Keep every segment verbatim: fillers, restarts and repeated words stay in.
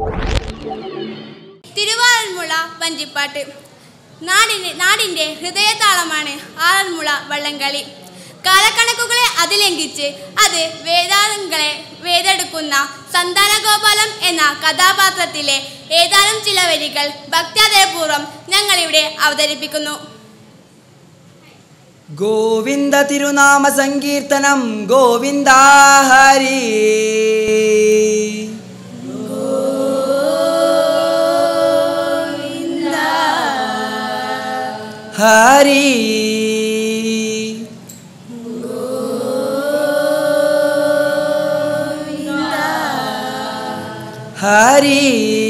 തിരുവാറന്മുള വഞ്ചിപ്പാട്ട്. നാടിന് നാടിൻ്റെ ഹൃദയതാളമാണ് ആറന്മുള വള്ളംകളി. കാലക്കണക്കുകളെ അതിലംഘിച്ച് അത് വേദാന്തങ്ങളെ വേദെടുക്കുന്ന സന്താനഗോപാലം എന്ന കഥാപാത്രത്തിലെ ഏതാനും ചില വരികൾ ഭക്ത്യാദയപൂർവ്വം ഞങ്ങളിവിടെ അവതരിപ്പിക്കുന്നു. ഗോവിന്ദ തിരുനാമ സങ്കീർത്തനം ഗോവിന്ദ ഹരി. ഗോവിന്ദ ഹരി ഹരി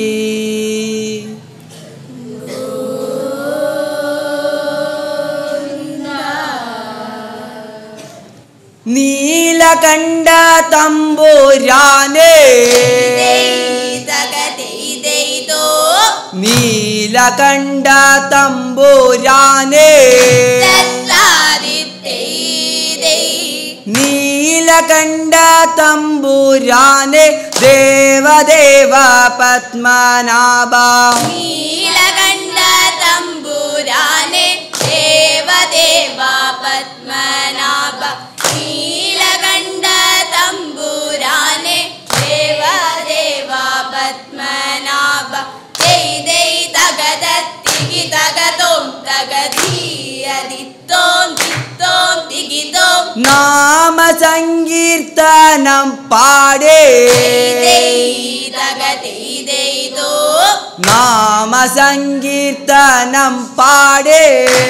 നീലകണ്ഠ തമ്പുരാനേ നീലകണ്ഠ തമ്പുരാനേ നീലകണ്ഠ തമ്പുരാനേ ദേവദേവ പത്മനാഭ. നീലകണ്ഠ തമ്പുരാനേ ദേവദേവ പത്മനാഭ. നീലകണ്ഠ തമ്പുരാനേ ദേവദേവ പത്മനാഭ. ദൈ ദൈ തഗദത്തിഗി തഗതോം തഗധീയദിത്തോം ദിത്തോം ദിഗിതോം. നാമ സങ്കീർത്തനം പാടേ നാമ സങ്കീർത്തനം പാടേ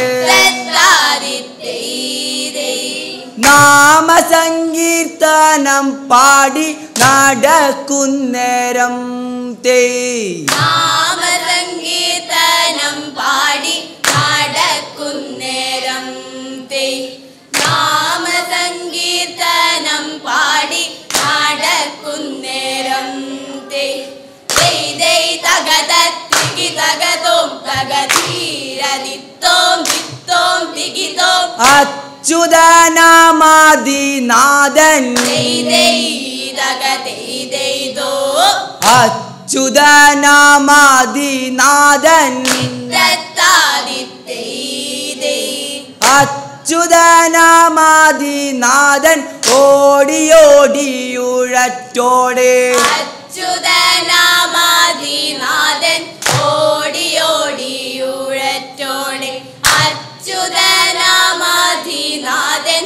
നാമ സങ്കീർത്തനം പാടി നടക്കുന്നേരം തേ നാമ സങ്കീർത്തനം പാടി നടക്കുന്നേരം തേ നാമ സങ്കീർത്തനം പാടി നടക്കുന്നേരം തേ ദൈ ദൈ തഗദത്തിഗി തഗതോം തഗധീരദിത്തോം ദിത്തോം ദിഗിതോം. അച്യുതനാമാദിനാഥൻ അച്യുതനാമാദിനാഥൻ അച്യുതനാമാദിനാഥൻ ഓടിയോടിയുഴറ്റോടെ അച്യുതനാമാദിനാഥൻ ഓടിയോടിയുഴറ്റോടെ അച്യുതനാമാദിനാഥൻ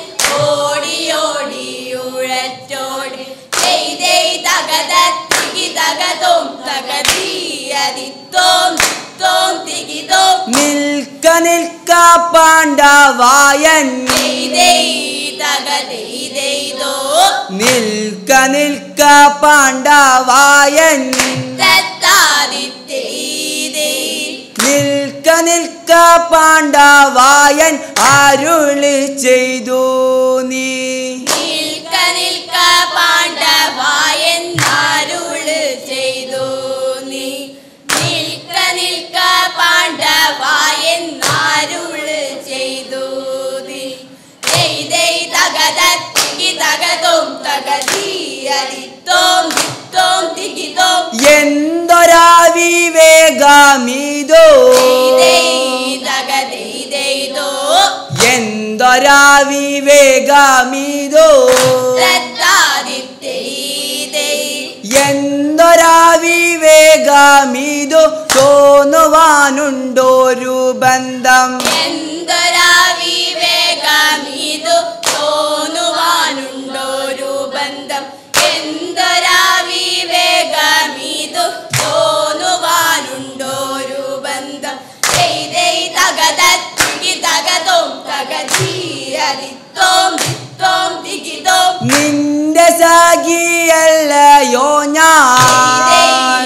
ഓടിയോടിയുഴറ്റോടെ ദൈ ദൈ തഗദത്തിഗി തഗതോം തഗധീയദിത്തോം ദിത്തോം ദിഗിതോം. നിൽക്ക നിൽക്ക പാണ്ഡവായൻ നിൽക്ക നിൽക്ക പാണ്ഡവായൻ നിൽക്ക നിൽക്ക പാണ്ഡവായൻ അരുളി ചെയ്തു നീ. നിൽക്ക നിൽക്ക പാണ്ഡവായൻ അരുളി ചെയ്തു നീ. നിൽക്ക നിൽക്ക പാണ്ഡവായൻ അരുളി ചെയ്തു നീ. ദൈ ദൈ തഗദത്തിഗി തഗതോം തഗധീയദിത്തോം ദിത്തോം ദിഗിതോം. എന്തൊരാ വിവേകമിതോ എന്തൊരാ വിവേകമിതോ എന്തൊരാ വിവേകമിതോ തോന്നുവാനുണ്ടൊരു ബന്ധം. എന്തൊരാ വിവേകമിതോ തോന്നുവാനുണ്ടൊരു ബന്ധം. എന്തൊരാ വിവേകമിതോ തോന്നുവാനുണ്ടൊരു ബന്ധം. ദൈ ദൈ തഗദത്തിഗി തഗതോം തഗധീയദിത്തോം ദിത്തോം ദിഗിതോം. നിന്റെ സഖിയല്ലയോ ഞാൻ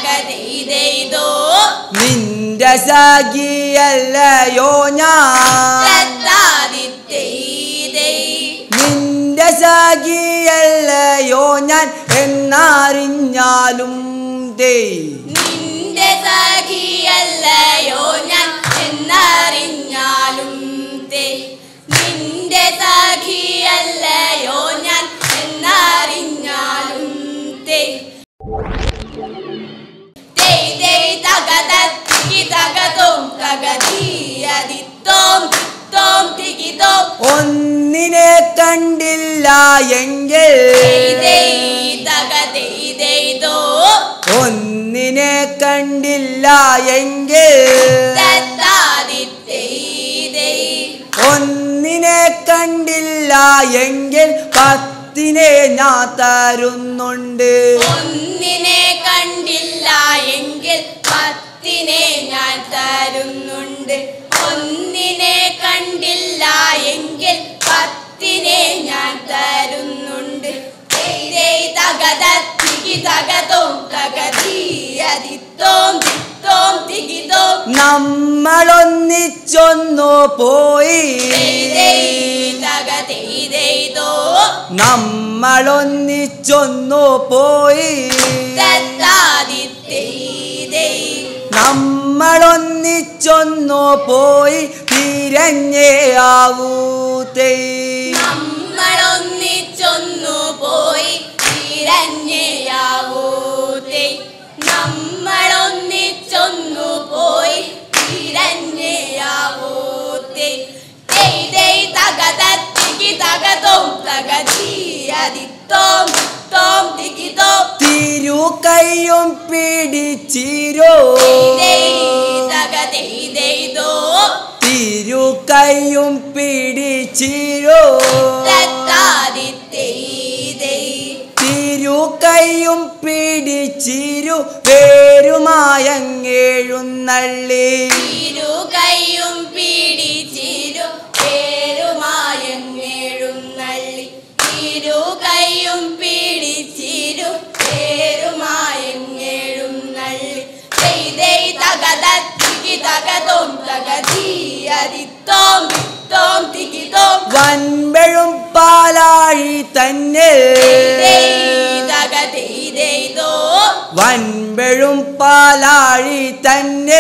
നിന്റെ സഖിയല്ലയോ ഞാൻ നിന്റെ സഖിയല്ലയോ ഞാൻ എന്നറിഞ്ഞാലും ദേ നിന്റെ സഖിയല്ലയോ ഞാൻ എന്നറിഞ്ഞാലും തേ നിന്റെ സഖിയല്ലയോ ഞാൻ എന്നറിഞ്ഞാലും തേ. ഒന്നിനെ കണ്ടില്ല എങ്കിൽ ഒന്നിനെ കണ്ടില്ല എങ്കിൽ ഒന്നിനെ കണ്ടില്ല എങ്കിൽ പത്തിനെ ഞാൻ തരുന്നുണ്ട് ഒന്നിനെ കണ്ടില്ല എങ്കിൽ പത്തിനെ ഞാൻ തരുന്നുണ്ട് ഒന്നിനെ കണ്ടില്ല എങ്കിൽ പത്തിനെ ഞാൻ തരുന്നുണ്ട് നമ്മളൊന്നിച്ചൊന്നു പോയി നമ്മളൊന്നിച്ചൊന്നു പോയി നമ്മളൊന്നിച്ചൊന്നു പോയി തിരഞ്ഞേ ആവൂത്തേ നമ്മളൊന്നിച്ചൊന്നു പോയി തിരഞ്ഞയാവൂത്തേ നമ്മളൊന്നിച്ചൊന്നു പോയി തിരഞ്ഞയാവൂത്തേ തകതത്തിക്ക് തകതോം തകതീയതിത്തോം തോം തികിതോ തിരു കൈയും പിടിച്ചിരോ തകതീതോ തിരു കൈയും പിടിച്ചിരോ തിരു കൈയും പിടിച്ചിരു പേരുമായങ്ങേഴുന്നള്ളി തിരു കൈയും പിടിച്ചിരു പേരുമായങ്ങേഴുന്നള്ളി തിരു കൈയും പിടിച്ചിരു പേരുമായങ്ങേഴുന്നള്ളി തകതത്തിക്ക് തകതോം തകതീയതിത്തോം തോം തികിതോം വൻപെഴും പാലാഴി തന്നെ വൻപെഴും പാലാഴി തന്നെ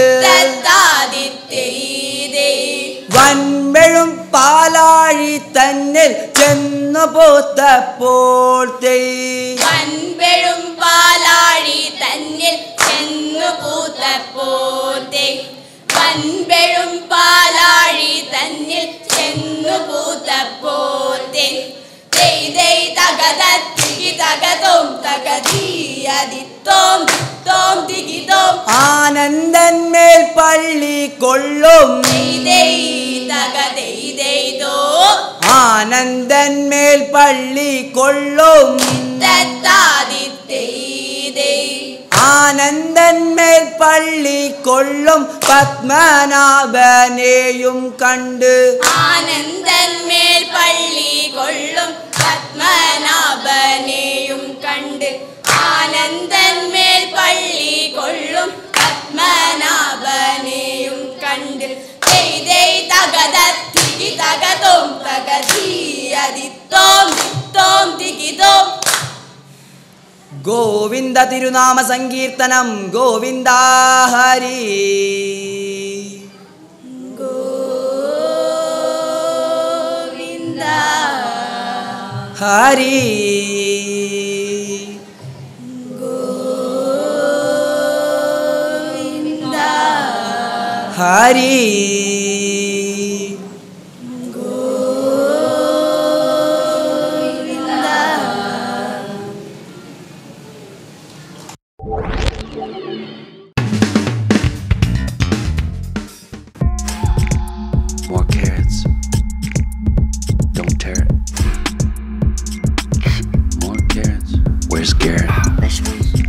വൻപെഴും പാലാഴി തന്നെ ചെന്നു പോത്തപ്പോൾ വൻപെഴും പാലാഴി തന്നിൽ ചെന്നു പൂത്തപ്പോൾ വൻപെഴും പാലാഴി തന്നിൽ ചെന്നു പൂത്തപ്പോൾ ആനന്ദന്മേൽ പള്ളി കൊള്ളും ആനന്ദന്മേൽ പള്ളി കൊള്ളും ആനന്ദന്മേൽ പള്ളി കൊള്ളും പത്മനാഭനെയും കണ്ട് ആനന്ദന്മേൽ പള്ളി കൊള്ളും പത്മനാഭനെയും കണ്ട് ആനന്ദന്മേൽ പള്ളി കൊള്ളും പത്മനാഭനെയും കണ്ട് തകതത്തിക്ക് തകതോം തകതീയതിത്തോം തോം തികിതോം ഗോവിന്ദ തിരുനാമ സങ്കീർത്തനം Govinda Hari Govinda Hari Govinda Hari More carrots. Don't tear it. More carrots. Where's Garrett?